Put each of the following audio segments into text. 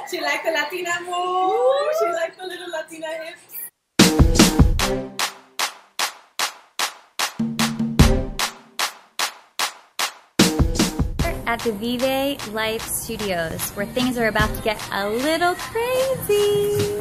She liked the Latina move. She liked the little Latina hips. At the Vivey Life Studios, where things are about to get a little crazy.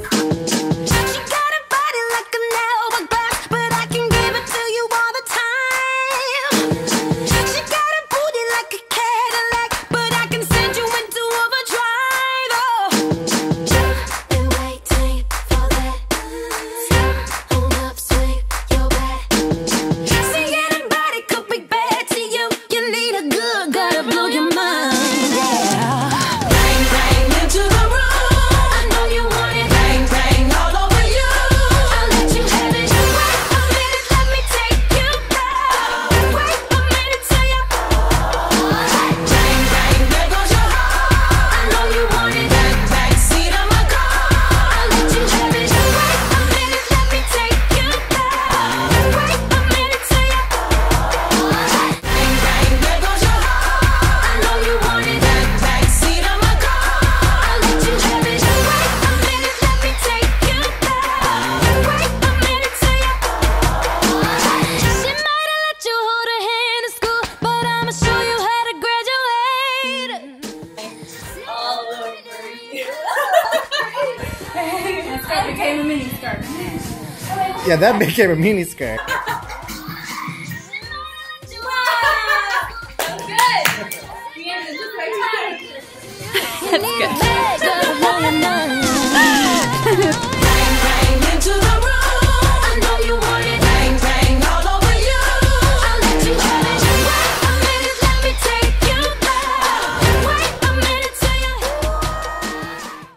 Yeah, that became a mini skirt.